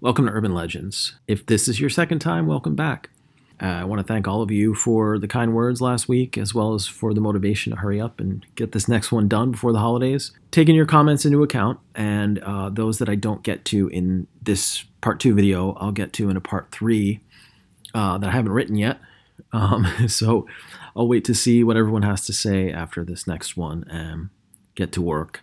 Welcome to Urban Legends. If this is your second time, welcome back. I want to thank all of you for the kind words last week, as well as for the motivation to hurry up and get this next one done before the holidays. Taking your comments into account, and those that I don't get to in this part 2 video, I'll get to in a part 3 that I haven't written yet. So I'll wait to see what everyone has to say after this next one and get to work.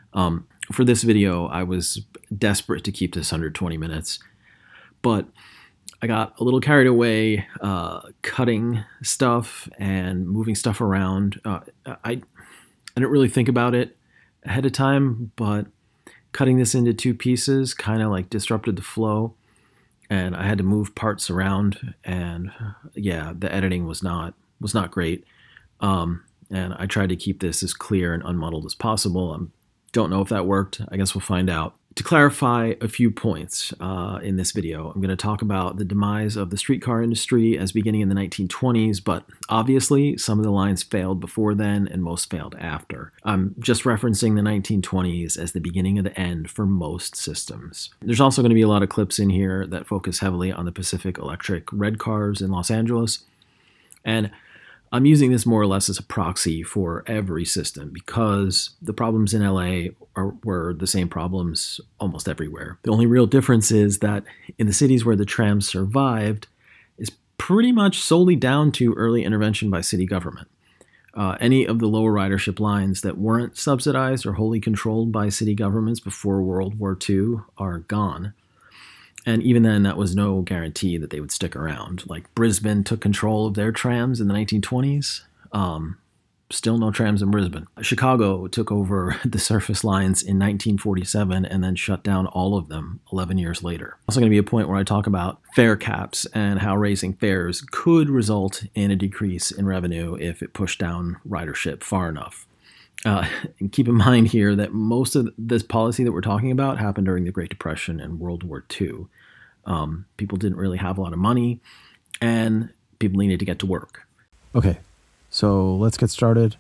For this video, I was desperate to keep this under 20 minutes, but I got a little carried away cutting stuff and moving stuff around. I didn't really think about it ahead of time, but cutting this into 2 pieces kind of like disrupted the flow, and I had to move parts around, and yeah, the editing was not great. And I tried to keep this as clear and unmuddled as possible. Don't know if that worked. I guess we'll find out. To clarify a few points in this video, I'm going to talk about the demise of the streetcar industry as beginning in the 1920s, but obviously some of the lines failed before then and most failed after. I'm just referencing the 1920s as the beginning of the end for most systems. There's also going to be a lot of clips in here that focus heavily on the Pacific Electric red cars in Los Angeles, and I'm using this more or less as a proxy for every system because the problems in LA were the same problems almost everywhere. The only real difference is that in the cities where the trams survived is pretty much solely down to early intervention by city government. Any of the lower ridership lines that weren't subsidized or wholly controlled by city governments before World War II are gone. And even then, that was no guarantee that they would stick around. Like Brisbane took control of their trams in the 1920s. Still no trams in Brisbane. Chicago took over the surface lines in 1947 and then shut down all of them 11 years later. Also going to be a point where I talk about fare caps and how raising fares could result in a decrease in revenue if it pushed down ridership far enough. And keep in mind here that most of this policy that we're talking about happened during the Great Depression and World War II. People didn't really have a lot of money, and people needed to get to work. Okay, so let's get started.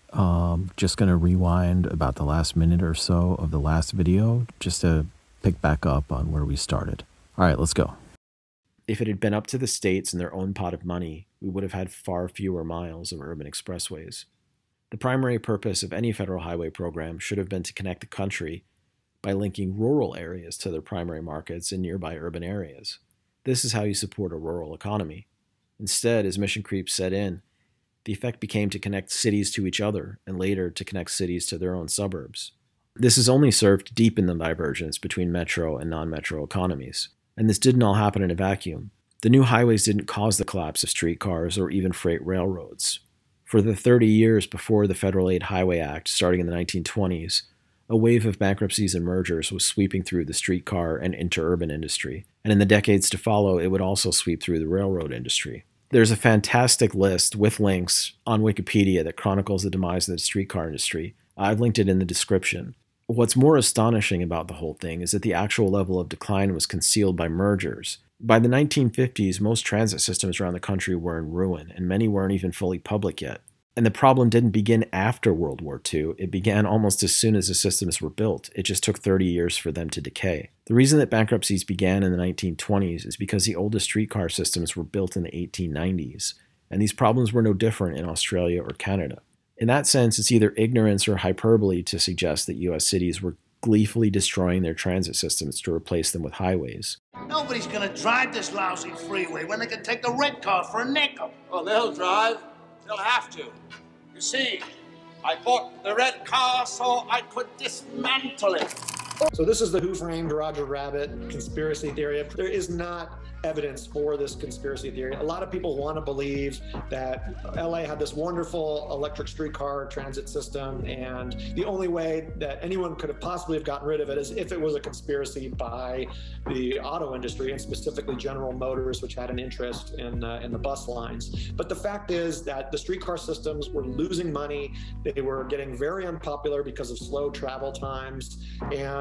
Just going to rewind about the last minute or so of the last video just to pick back up on where we started. All right, let's go. If it had been up to the states and their own pot of money, we would have had far fewer miles of urban expressways. The primary purpose of any federal highway program should have been to connect the country by linking rural areas to their primary markets in nearby urban areas. This is how you support a rural economy. Instead, as mission creep set in, the effect became to connect cities to each other and later to connect cities to their own suburbs. This has only served to deepen the divergence between metro and non-metro economies. And this didn't all happen in a vacuum. The new highways didn't cause the collapse of streetcars or even freight railroads. For the 30 years before the Federal Aid Highway Act, starting in the 1920s, a wave of bankruptcies and mergers was sweeping through the streetcar and interurban industry. And in the decades to follow, it would also sweep through the railroad industry. There's a fantastic list with links on Wikipedia that chronicles the demise of the streetcar industry. I've linked it in the description. What's more astonishing about the whole thing is that the actual level of decline was concealed by mergers. By the 1950s, most transit systems around the country were in ruin, and many weren't even fully public yet. And the problem didn't begin after World War II. It began almost as soon as the systems were built. It just took 30 years for them to decay. The reason that bankruptcies began in the 1920s is because the oldest streetcar systems were built in the 1890s, and these problems were no different in Australia or Canada. In that sense, it's either ignorance or hyperbole to suggest that U.S. cities were gleefully destroying their transit systems to replace them with highways. Nobody's gonna drive this lousy freeway when they can take the red car for a nickel. Well, they'll drive. They'll have to. You see, I bought the red car so I could dismantle it. So this is the Who Framed Roger Rabbit conspiracy theory. There is not evidence for this conspiracy theory. A lot of people want to believe that LA had this wonderful electric streetcar transit system, and the only way that anyone could have possibly have gotten rid of it is if it was a conspiracy by the auto industry, and specifically General Motors, which had an interest in the bus lines. But the fact is that the streetcar systems were losing money. They were getting very unpopular because of slow travel times, and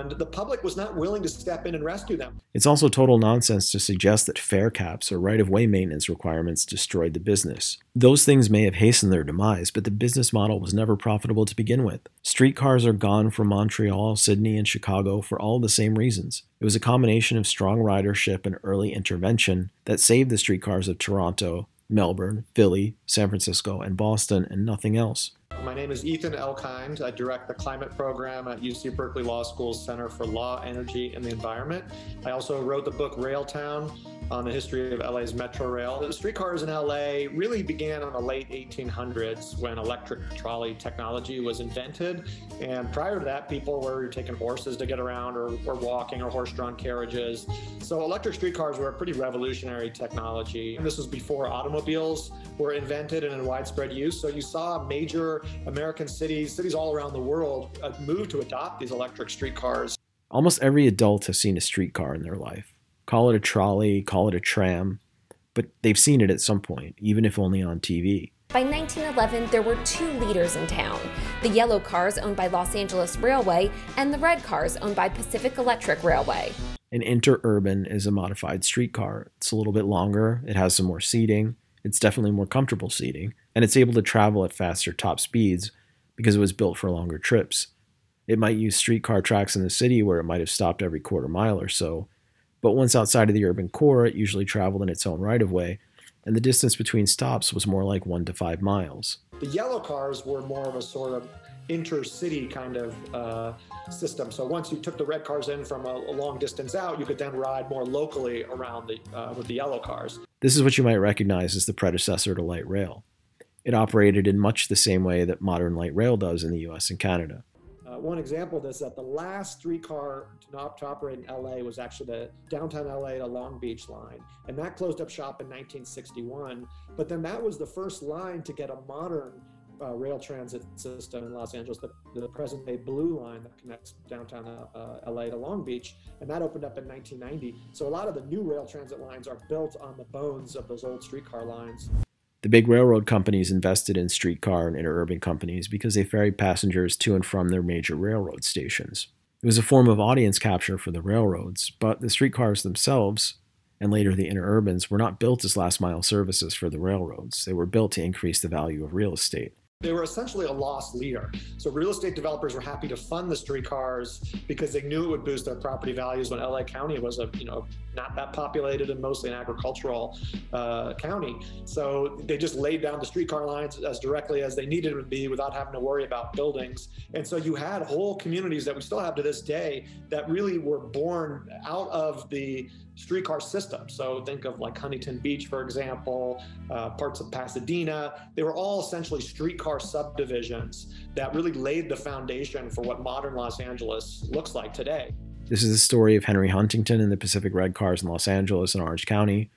and the public was not willing to step in and rescue them. It's also total nonsense to suggest that fare caps or right-of-way maintenance requirements destroyed the business. Those things may have hastened their demise, but the business model was never profitable to begin with. Streetcars are gone from Montreal, Sydney, and Chicago for all the same reasons. It was a combination of strong ridership and early intervention that saved the streetcars of Toronto, Melbourne, Philly, San Francisco, and Boston, and nothing else. My name is Ethan Elkind. I direct the climate program at UC Berkeley Law School's Center for Law, Energy, and the Environment. I also wrote the book Railtown on the history of LA's Metro Rail. The streetcars in LA really began in the late 1800s when electric trolley technology was invented. And prior to that, people were taking horses to get around or walking or horse-drawn carriages. So electric streetcars were a pretty revolutionary technology. And this was before automobiles were invented and in widespread use. So you saw major American cities all around the world move to adopt these electric streetcars. Almost every adult has seen a streetcar in their life. Call it a trolley, call it a tram, but they've seen it at some point, even if only on TV. By 1911, there were 2 leaders in town: the yellow cars owned by Los Angeles Railway and the red cars owned by Pacific Electric Railway. An interurban is a modified streetcar. It's a little bit longer, it has some more seating, it's definitely more comfortable seating, and it's able to travel at faster top speeds because it was built for longer trips. It might use streetcar tracks in the city where it might have stopped every quarter mile or so, but once outside of the urban core, it usually traveled in its own right-of-way, and the distance between stops was more like 1 to 5 miles. The yellow cars were more of a sort of intercity kind of system. So once you took the red cars in from a long distance out, you could then ride more locally around with the yellow cars. This is what you might recognize as the predecessor to light rail. It operated in much the same way that modern light rail does in the US and Canada. One example of this is that the last streetcar to operate in LA was actually the downtown LA to Long Beach line. And that closed up shop in 1961. But then that was the first line to get a modern rail transit system in Los Angeles, the present-day blue line that connects downtown LA to Long Beach. And that opened up in 1990. So a lot of the new rail transit lines are built on the bones of those old streetcar lines. The big railroad companies invested in streetcar and interurban companies because they ferried passengers to and from their major railroad stations. It was a form of audience capture for the railroads, but the streetcars themselves, and later the interurbans, were not built as last-mile services for the railroads. They were built to increase the value of real estate. They were essentially a loss leader. So real estate developers were happy to fund the streetcars because they knew it would boost their property values when LA County was not that populated and mostly an agricultural county. So they just laid down the streetcar lines as directly as they needed it to be without having to worry about buildings. And so you had whole communities that we still have to this day that really were born out of the streetcar system. So think of like Huntington Beach, for example, parts of Pasadena. They were all essentially streetcar subdivisions that really laid the foundation for what modern Los Angeles looks like today. This is the story of Henry Huntington and the Pacific Red Cars in Los Angeles and Orange County.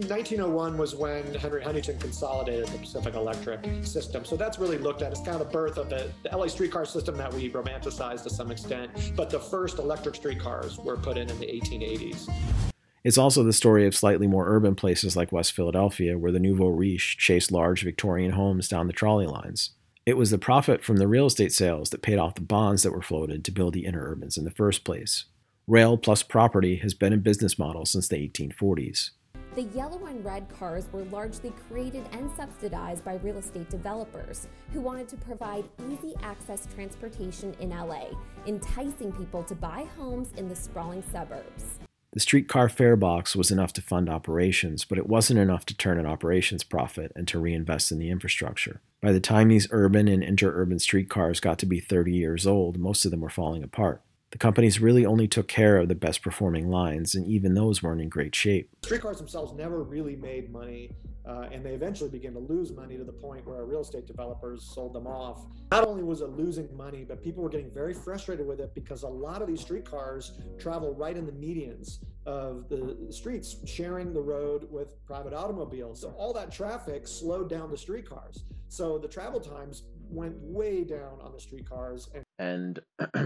1901 was when Henry Huntington consolidated the Pacific Electric system. So that's really looked at as kind of the birth of the LA streetcar system that we romanticized to some extent. But the first electric streetcars were put in the 1880s. It's also the story of slightly more urban places like West Philadelphia, where the nouveau riche chased large Victorian homes down the trolley lines. It was the profit from the real estate sales that paid off the bonds that were floated to build the interurbans in the first place. Rail plus property has been a business model since the 1840s. The yellow and red cars were largely created and subsidized by real estate developers who wanted to provide easy access transportation in LA, enticing people to buy homes in the sprawling suburbs. The streetcar fare box was enough to fund operations, but it wasn't enough to turn an operations profit and to reinvest in the infrastructure. By the time these urban and interurban streetcars got to be 30 years old, most of them were falling apart. The companies really only took care of the best performing lines, and even those weren't in great shape. Streetcars themselves never really made money, and they eventually began to lose money to the point where real estate developers sold them off. Not only was it losing money, but people were getting very frustrated with it because a lot of these streetcars travel right in the medians of the streets, sharing the road with private automobiles. So all that traffic slowed down the streetcars. So the travel times went way down on the streetcars. And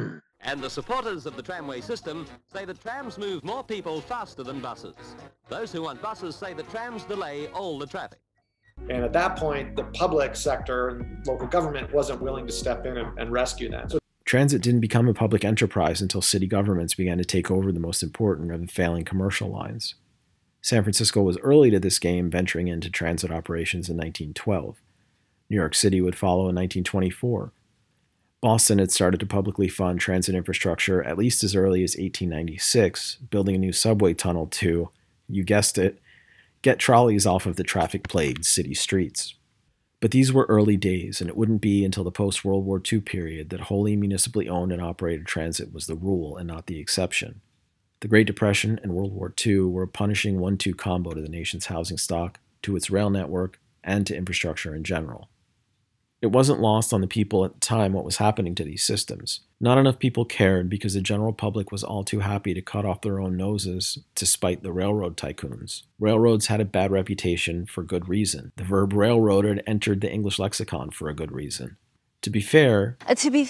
the supporters of the tramway system say that trams move more people faster than buses. Those who want buses say that trams delay all the traffic. And at that point, the public sector and local government wasn't willing to step in and rescue them. So Transit didn't become a public enterprise until city governments began to take over the most important of the failing commercial lines. San Francisco was early to this game, venturing into transit operations in 1912. New York City would follow in 1924. Boston had started to publicly fund transit infrastructure at least as early as 1896, building a new subway tunnel to, you guessed it, get trolleys off of the traffic-plagued city streets. But these were early days, and it wouldn't be until the post-World War II period that wholly municipally owned and operated transit was the rule and not the exception. The Great Depression and World War II were a punishing 1-2 combo to the nation's housing stock, to its rail network, and to infrastructure in general. It wasn't lost on the people at the time what was happening to these systems. Not enough people cared because the general public was all too happy to cut off their own noses to spite the railroad tycoons. Railroads had a bad reputation for good reason. The verb railroad had entered the English lexicon for a good reason. To be fair, part of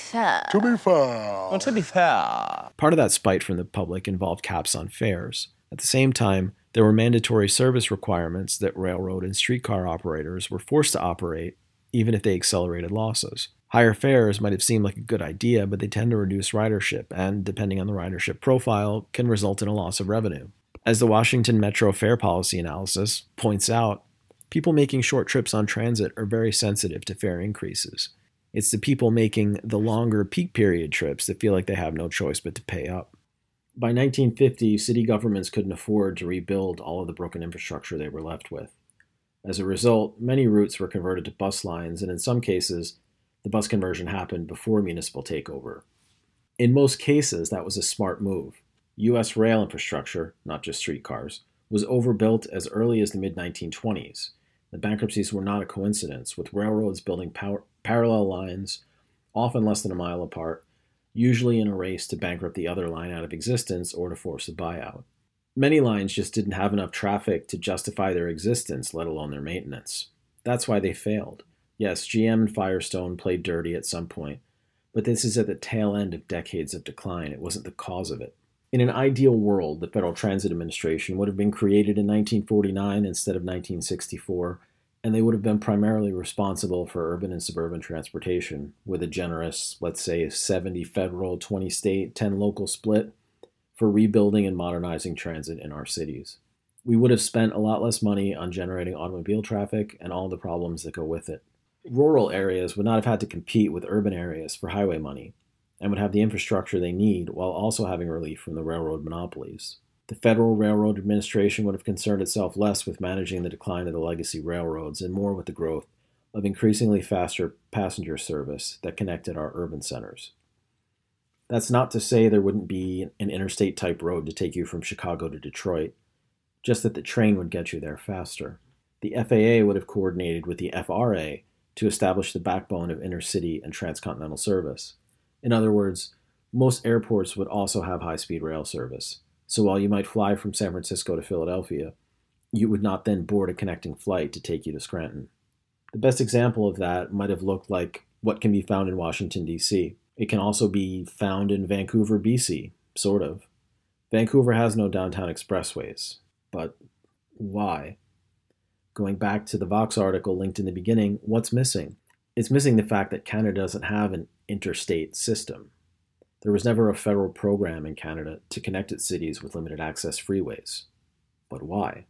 that spite from the public involved caps on fares. At the same time, there were mandatory service requirements that railroad and streetcar operators were forced to operate, even if they accelerated losses. Higher fares might have seemed like a good idea, but they tend to reduce ridership, and, depending on the ridership profile, can result in a loss of revenue. As the Washington Metro Fare Policy Analysis points out, people making short trips on transit are very sensitive to fare increases. It's the people making the longer peak period trips that feel like they have no choice but to pay up. By 1950, city governments couldn't afford to rebuild all of the broken infrastructure they were left with. As a result, many routes were converted to bus lines, and in some cases, the bus conversion happened before municipal takeover. In most cases, that was a smart move. U.S. rail infrastructure, not just streetcars, was overbuilt as early as the mid-1920s. The bankruptcies were not a coincidence, with railroads building parallel lines, often less than a mile apart, usually in a race to bankrupt the other line out of existence or to force a buyout. Many lines just didn't have enough traffic to justify their existence, let alone their maintenance. That's why they failed. Yes, GM and Firestone played dirty at some point, but this is at the tail end of decades of decline. It wasn't the cause of it. In an ideal world, the Federal Transit Administration would have been created in 1949 instead of 1964, and they would have been primarily responsible for urban and suburban transportation, with a generous, let's say, 70 federal, 20 state, 10 local split for rebuilding and modernizing transit in our cities. We would have spent a lot less money on generating automobile traffic and all the problems that go with it. Rural areas would not have had to compete with urban areas for highway money, and would have the infrastructure they need while also having relief from the railroad monopolies. The Federal Railroad Administration would have concerned itself less with managing the decline of the legacy railroads and more with the growth of increasingly faster passenger service that connected our urban centers. That's not to say there wouldn't be an interstate-type road to take you from Chicago to Detroit, just that the train would get you there faster. The FAA would have coordinated with the FRA to establish the backbone of intercity and transcontinental service. In other words, most airports would also have high-speed rail service, so while you might fly from San Francisco to Philadelphia, you would not then board a connecting flight to take you to Scranton. The best example of that might have looked like what can be found in Washington, D.C. It can also be found in Vancouver, BC, sort of. Vancouver has no downtown expressways, but why? Going back to the Vox article linked in the beginning, what's missing? It's missing the fact that Canada doesn't have an interstate system. There was never a federal program in Canada to connect its cities with limited access freeways. But why?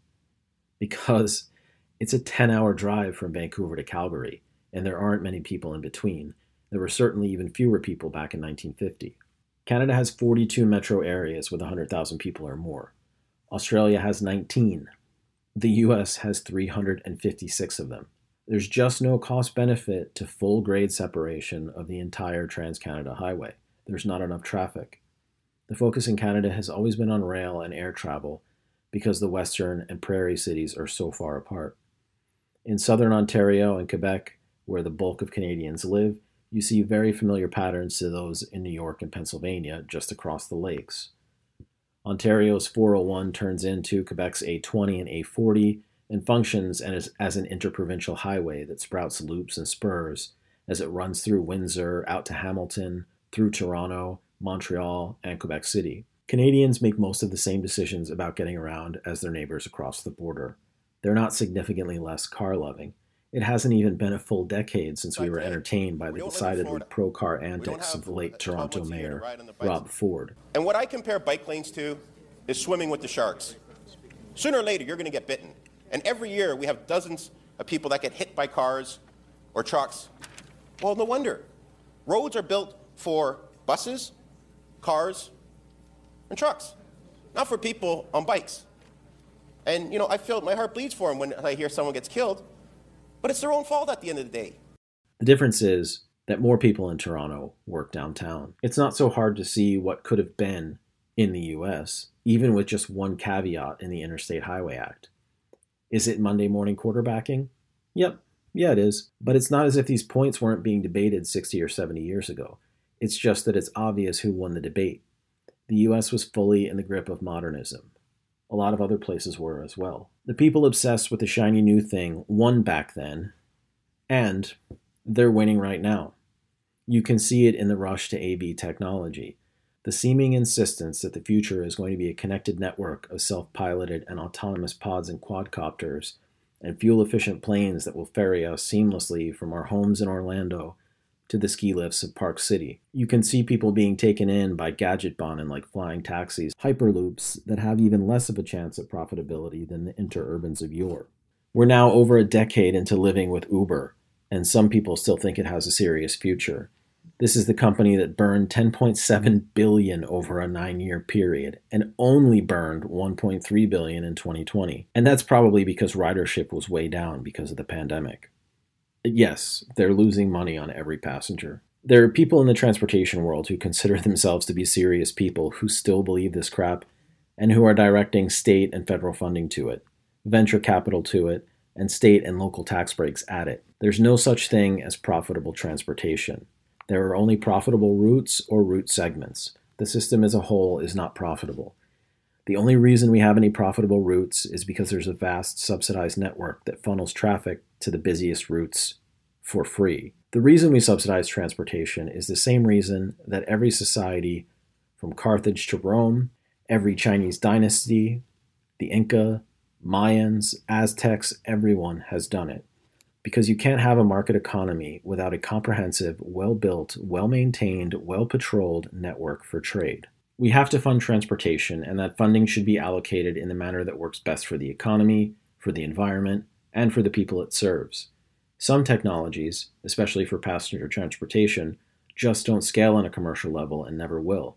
Because it's a 10-hour drive from Vancouver to Calgary, and there aren't many people in between. There were certainly even fewer people back in 1950. Canada has 42 metro areas with 100,000 people or more. Australia has 19. The US has 356 of them. There's just no cost benefit to full grade separation of the entire Trans-Canada Highway. There's not enough traffic. The focus in Canada has always been on rail and air travel because the western and prairie cities are so far apart. In southern Ontario and Quebec, where the bulk of Canadians live, you see very familiar patterns to those in New York and Pennsylvania just across the lakes. Ontario's 401 turns into Quebec's A20 and A40 and functions as an interprovincial highway that sprouts loops and spurs as it runs through Windsor, out to Hamilton, through Toronto, Montreal, and Quebec City. Canadians make most of the same decisions about getting around as their neighbors across the border. They're not significantly less car-loving. It hasn't even been a full decade since we were entertained by the decidedly pro-car antics of the late Toronto mayor, Rob Ford. And what I compare bike lanes to is swimming with the sharks. Sooner or later, you're going to get bitten. And every year, we have dozens of people that get hit by cars or trucks. Well, no wonder. Roads are built for buses, cars, and trucks, not for people on bikes. And, I feel my heart bleeds for them when I hear someone gets killed, but it's their own fault at the end of the day. The difference is that more people in Toronto work downtown. It's not so hard to see what could have been in the US, even with just one caveat in the Interstate Highway Act. Is it Monday morning quarterbacking? Yep. Yeah, it is. But it's not as if these points weren't being debated 60 or 70 years ago. It's just that it's obvious who won the debate. The US was fully in the grip of modernism. A lot of other places were as well. The people obsessed with the shiny new thing won back then, and they're winning right now. You can see it in the rush to AV technology. The seeming insistence that the future is going to be a connected network of self-piloted and autonomous pods and quadcopters and fuel-efficient planes that will ferry us seamlessly from our homes in Orlando to the ski lifts of Park City. You can see people being taken in by gadget bonnin' like flying taxis, hyperloops that have even less of a chance at profitability than the interurbans of yore. We're now over a decade into living with Uber, and some people still think it has a serious future. This is the company that burned $10.7 billion over a 9-year period and only burned $1.3 billion in 2020. And that's probably because ridership was way down because of the pandemic. Yes, they're losing money on every passenger. There are people in the transportation world who consider themselves to be serious people who still believe this crap and who are directing state and federal funding to it, venture capital to it, and state and local tax breaks at it. There's no such thing as profitable transportation. There are only profitable routes or route segments. The system as a whole is not profitable. The only reason we have any profitable routes is because there's a vast subsidized network that funnels traffic to the busiest routes for free. The reason we subsidize transportation is the same reason that every society, from Carthage to Rome, every Chinese dynasty, the Inca, Mayans, Aztecs, everyone has done it. Because you can't have a market economy without a comprehensive, well-built, well-maintained, well-patrolled network for trade. We have to fund transportation, and that funding should be allocated in the manner that works best for the economy, for the environment, and for the people it serves. Some technologies, especially for passenger transportation, just don't scale on a commercial level and never will.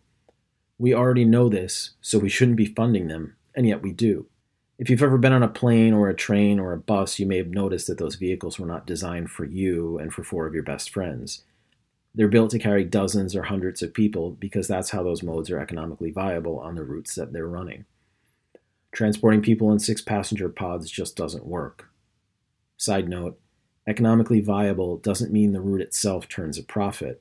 We already know this, so we shouldn't be funding them, and yet we do. If you've ever been on a plane or a train or a bus, you may have noticed that those vehicles were not designed for you and for 4 of your best friends. They're built to carry dozens or hundreds of people because that's how those modes are economically viable on the routes that they're running. Transporting people in 6-passenger pods just doesn't work. Side note, economically viable doesn't mean the route itself turns a profit.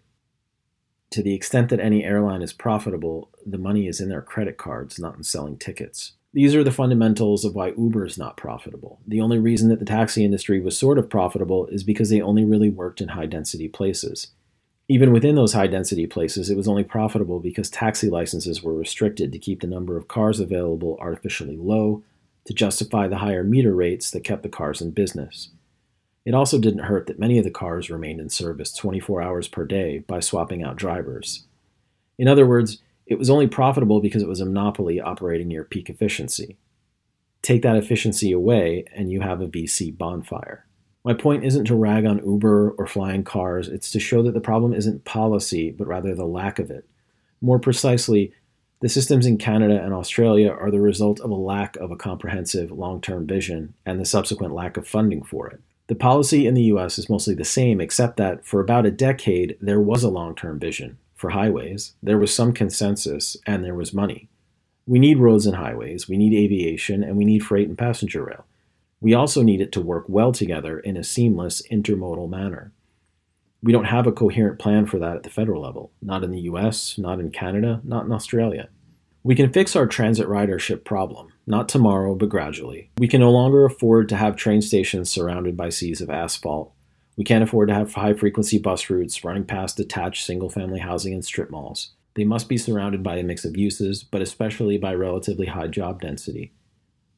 To the extent that any airline is profitable, the money is in their credit cards, not in selling tickets. These are the fundamentals of why Uber is not profitable. The only reason that the taxi industry was sort of profitable is because they only really worked in high-density places. Even within those high-density places, it was only profitable because taxi licenses were restricted to keep the number of cars available artificially low to justify the higher meter rates that kept the cars in business. It also didn't hurt that many of the cars remained in service 24 hours per day by swapping out drivers. In other words, it was only profitable because it was a monopoly operating near peak efficiency. Take that efficiency away, and you have a VC bonfire. My point isn't to rag on Uber or flying cars, it's to show that the problem isn't policy, but rather the lack of it. More precisely, the systems in Canada and Australia are the result of a lack of a comprehensive long-term vision and the subsequent lack of funding for it. The policy in the US is mostly the same, except that for about a decade, there was a long-term vision. For highways, there was some consensus, and there was money. We need roads and highways, we need aviation, and we need freight and passenger rail. We also need it to work well together in a seamless, intermodal manner. We don't have a coherent plan for that at the federal level, not in the US, not in Canada, not in Australia. We can fix our transit ridership problem, not tomorrow, but gradually. We can no longer afford to have train stations surrounded by seas of asphalt. We can't afford to have high-frequency bus routes running past detached single-family housing and strip malls. They must be surrounded by a mix of uses, but especially by relatively high job density.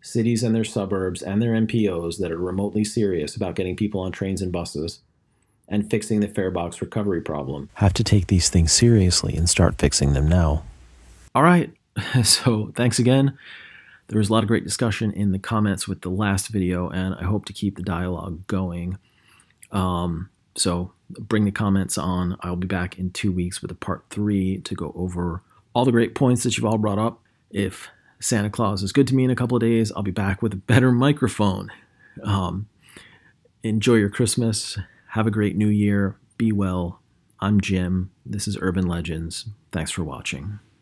cities and their suburbs and their MPOs that are remotely serious about getting people on trains and buses and fixing the fare box recovery problem have to take these things seriously and start fixing them now. All right, so thanks again. There was a lot of great discussion in the comments with the last video, and I hope to keep the dialogue going. So bring the comments on. I'll be back in 2 weeks with a part 3 to go over all the great points that you've all brought up. If Santa Claus is good to me in a couple of days, I'll be back with a better microphone. Enjoy your Christmas. Have a great New Year. Be well. I'm Jim. This is Urban Legends. Thanks for watching.